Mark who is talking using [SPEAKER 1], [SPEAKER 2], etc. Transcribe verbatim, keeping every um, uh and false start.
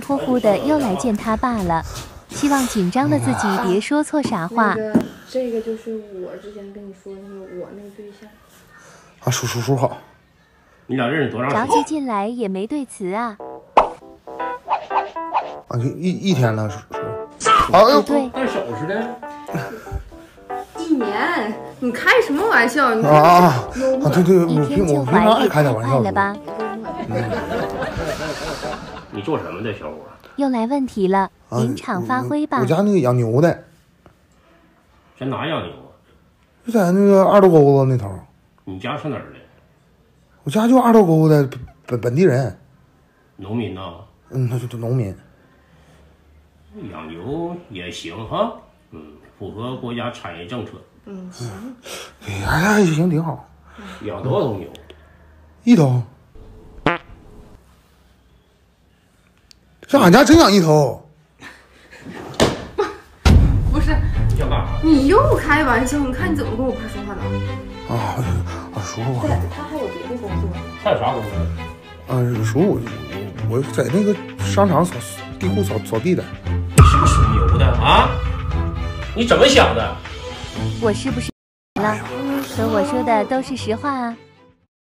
[SPEAKER 1] 乎乎的又来见他爸了，希望紧张的自己别说错啥话。
[SPEAKER 2] 那个，这个就是我之前跟你说那个我那个对象。
[SPEAKER 3] 啊，叔叔叔好。
[SPEAKER 4] 你俩认识多长时间？
[SPEAKER 1] 着急进来也没对词啊。
[SPEAKER 3] 啊，就一一天了，叔叔。哎呦，
[SPEAKER 1] 对，
[SPEAKER 4] 带手似的。
[SPEAKER 2] 一年，你开什么玩笑？你
[SPEAKER 3] 啊啊啊！对对，
[SPEAKER 1] 一
[SPEAKER 3] 我平我平
[SPEAKER 1] 天就怀
[SPEAKER 3] 常爱开
[SPEAKER 1] 也太
[SPEAKER 3] 点玩笑。
[SPEAKER 1] 快了吧？
[SPEAKER 4] 你做什么的，小伙？
[SPEAKER 1] 又来问题了，
[SPEAKER 3] 啊
[SPEAKER 1] 临场发挥吧。
[SPEAKER 3] 我家那个养牛的，
[SPEAKER 4] 在哪养牛啊？
[SPEAKER 3] 就在那个二道沟子那头。
[SPEAKER 4] 你家是哪儿的？
[SPEAKER 3] 我家就二道沟的本本地人。
[SPEAKER 4] 农民呐？
[SPEAKER 3] 嗯，那就农民。
[SPEAKER 4] 养牛也行哈，嗯，符合国家产业政策。
[SPEAKER 2] 嗯，行。
[SPEAKER 3] 哎呀，还行，挺好。
[SPEAKER 4] 养多少头牛？
[SPEAKER 3] 一头。这俺家真养一头。
[SPEAKER 2] 不是，
[SPEAKER 4] 你想干啥？
[SPEAKER 2] 你又开玩笑？你看你怎么跟我爸说话的？
[SPEAKER 3] 啊啊，叔叔，
[SPEAKER 2] 对，他还有别的工作。
[SPEAKER 4] 还有啥工作？
[SPEAKER 3] 啊，叔，我我在那个商场扫地库扫扫地的。
[SPEAKER 4] 你是不是属牛的啊？你怎么想的？
[SPEAKER 1] 我是不是了？可我说的都是实话啊。